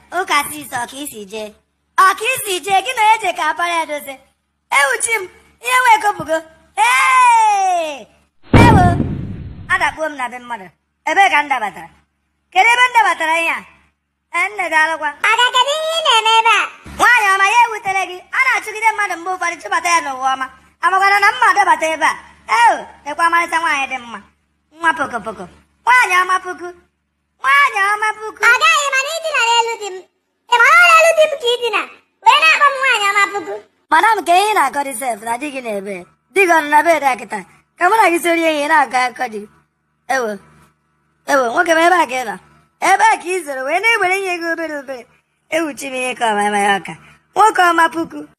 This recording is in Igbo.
ụka sis ọ ka isi jee ọ ka isi jee gị na onye je ka apara ya dozie ewuchi m ihe nwee kopụgo ewo adakpuo m na be mmadụ ebe ka m dabatara kedu ebe m dabatara ihe a nne gị alụkwa Ada kedu ihe ị na-eme ebe a? nwaanyị ọma ya ewutere gị a na-achụgide mmadụ mgbe ụfọdụ chụbata ya n'ụwa ọma amakwana na mma dabata ebe a ekwe amarịcha nwaanyị dị mma nwa pokopoko nwaanyị ọma puku nwaanyị ọma puku Ọ gaghị mana idina n'elu di m. Ị ma ọ n'elu di m ka idina wee na-akpọ m nwaanyị ọma puku. madam ka ihe na-akọ sef na di gị na-ebe di gị ọnụ na be dị kịta ka mụ na gị sori ihe na-akọ akọ di ewo nwoke m ebe a ka ị nọ ebe a ka ị zoro wee na-egbere ihe gị obere obere ewuchi m ihe ka ọma ya ọka nwoke ọma puku